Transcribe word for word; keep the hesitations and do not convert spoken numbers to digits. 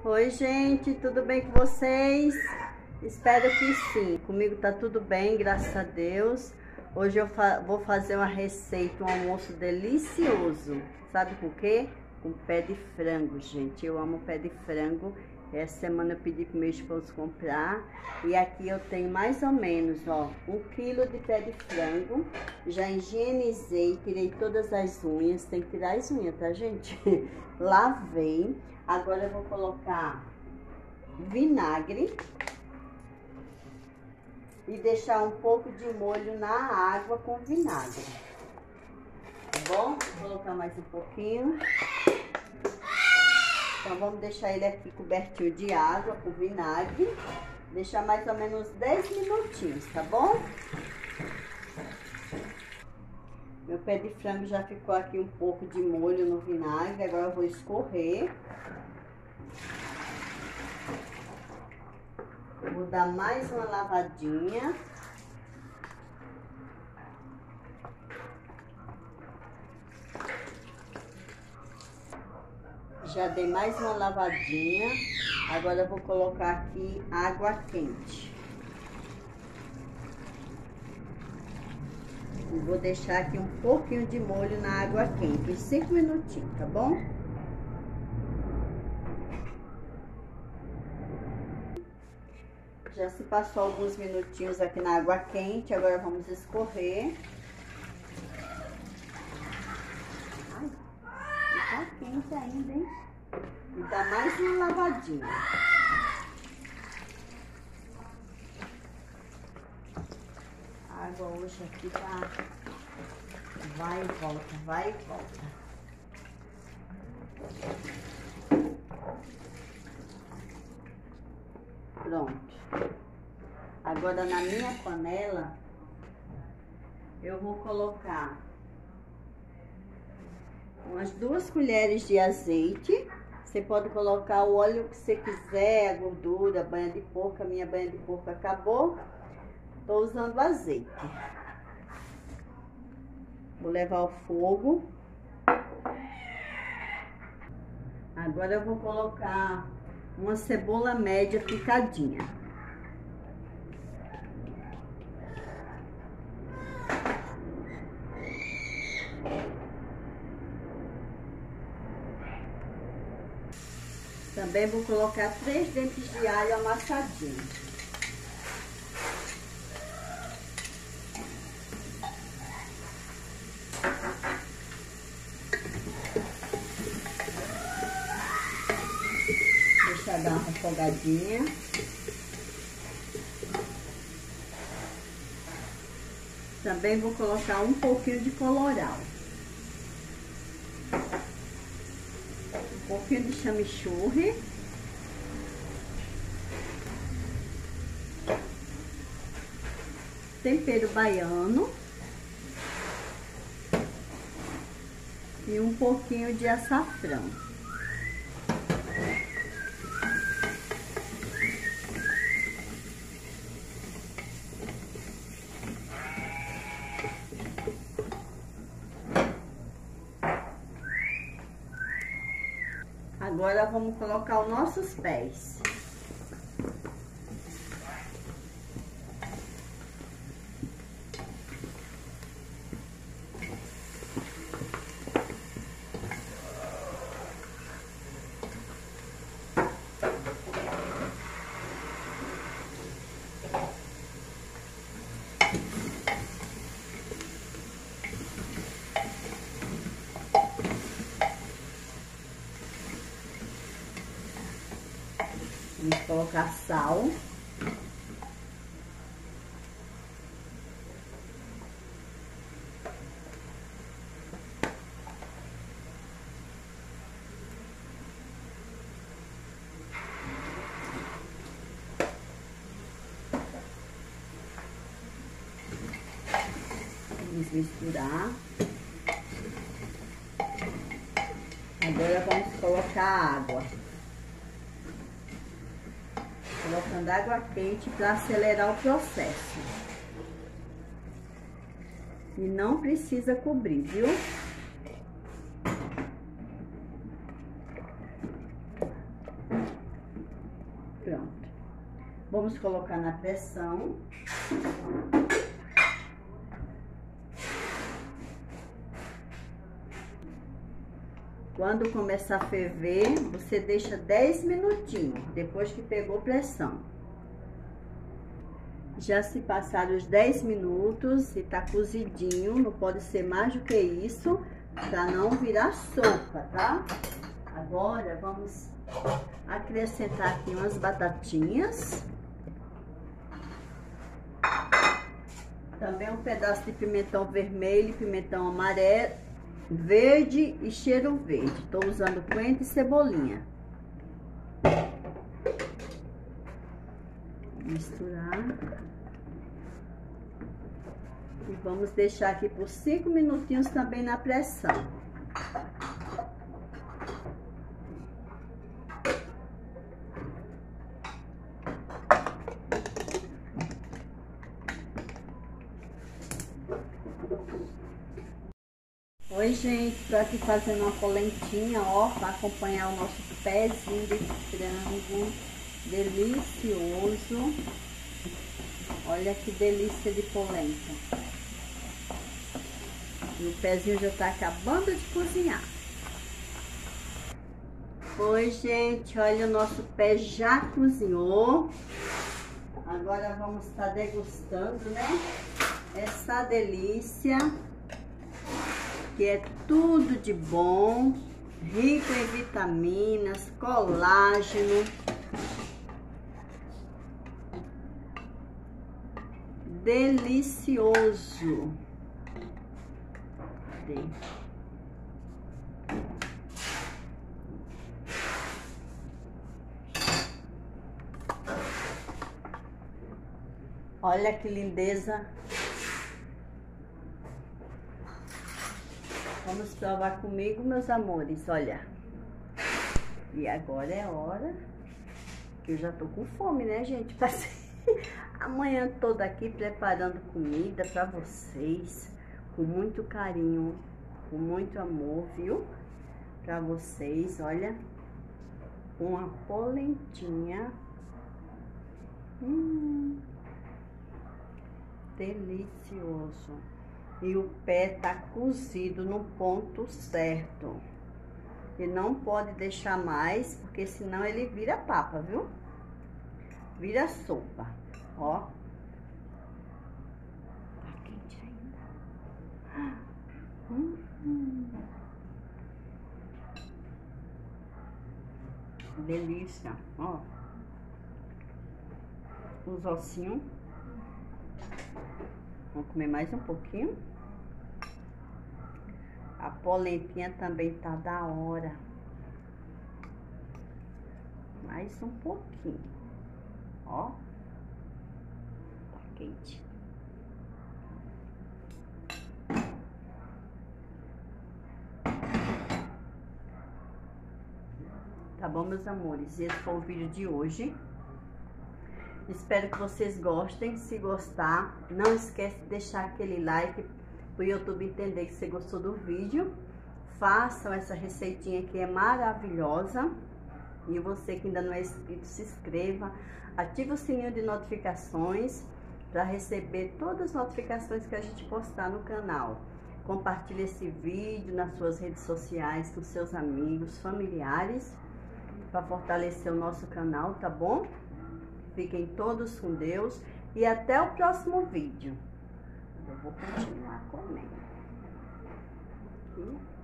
Oi, gente, tudo bem com vocês? Espero que sim. Comigo tá tudo bem, graças a Deus. Hoje eu fa vou fazer uma receita, um almoço delicioso. Sabe com o quê? Com pé de frango, gente. Eu amo pé de frango. Essa semana eu pedi pro meu esposo comprar. E aqui eu tenho mais ou menos, ó, um quilo de pé de frango. Já higienizei, tirei todas as unhas. Tem que tirar as unhas, tá, gente? Lavei. Agora eu vou colocar vinagre e deixar um pouco de molho na água com vinagre. Tá bom? Vou colocar mais um pouquinho. Então vamos deixar ele aqui cobertinho de água com vinagre. Deixar mais ou menos dez minutinhos, tá bom? Meu pé de frango já ficou aqui um pouco de molho no vinagre. Agora eu vou escorrer. Vou dar mais uma lavadinha. Já dei mais uma lavadinha. Agora eu vou colocar aqui água quente. E vou deixar aqui um pouquinho de molho na água quente, uns cinco minutinhos, tá bom? Já se passou alguns minutinhos aqui na água quente, agora vamos escorrer. Ai, tá quente ainda, hein? E dá mais uma lavadinha. A água hoje aqui tá... vai e volta, vai e volta. Pronto. Agora na minha panela eu vou colocar umas duas colheres de azeite. Você pode colocar o óleo que você quiser, a gordura, a banha de porco. A minha banha de porco acabou. Tô usando azeite. Vou levar ao fogo. Agora eu vou colocar uma cebola média picadinha. Também vou colocar três dentes de alho amassadinhos. Deixa dar uma refogadinha. Também vou colocar um pouquinho de colorau. Um pouquinho de chamichurri. Tempero baiano. E um pouquinho de açafrão. Agora vamos colocar os nossos pés. Vamos colocar sal. Vamos misturar. Agora vamos colocar água. Colocando água quente para acelerar o processo. E não precisa cobrir, viu? Vamos colocar na pressão. Quando começar a ferver, você deixa dez minutinhos, depois que pegou pressão. Já se passaram os dez minutos e tá cozidinho, não pode ser mais do que isso, para não virar sopa, tá? Agora, vamos acrescentar aqui umas batatinhas. Também um pedaço de pimentão vermelho, pimentão amarelo, verde e cheiro verde. Tô usando coentro e cebolinha. Misturar. E vamos deixar aqui por cinco minutinhos também na pressão. Oi, gente, tô aqui fazendo uma polentinha, ó, para acompanhar o nosso pezinho de frango delicioso. Olha que delícia de polenta. E o pezinho já tá acabando de cozinhar. Oi, gente, olha, o nosso pé já cozinhou. Agora vamos estar degustando, né? Essa delícia, que é tudo de bom, rico em vitaminas, colágeno, delicioso. Olha que lindeza. Vamos provar comigo, meus amores, olha. E agora é hora, que eu já tô com fome, né, gente? Passei a manhã toda aqui preparando comida pra vocês, com muito carinho, com muito amor, viu? Pra vocês, olha. Uma polentinha. Hum, delicioso. E o pé tá cozido no ponto certo. E não pode deixar mais, porque senão ele vira papa, viu? Vira sopa, ó. Tá quente ainda. Hum, hum. Delícia, ó. Os ossinhos. Vamos comer mais um pouquinho. A polentinha também tá da hora. Mais um pouquinho. Ó. Tá quente. Tá bom, meus amores? Esse foi o vídeo de hoje. Espero que vocês gostem. Se gostar, não esquece de deixar aquele like para o YouTube entender que você gostou do vídeo. Façam essa receitinha que é maravilhosa. E você que ainda não é inscrito, se inscreva. Ative o sininho de notificações para receber todas as notificações que a gente postar no canal. Compartilhe esse vídeo nas suas redes sociais com seus amigos, familiares, para fortalecer o nosso canal, tá bom? Fiquem todos com Deus e até o próximo vídeo. Eu vou continuar comendo. Aqui.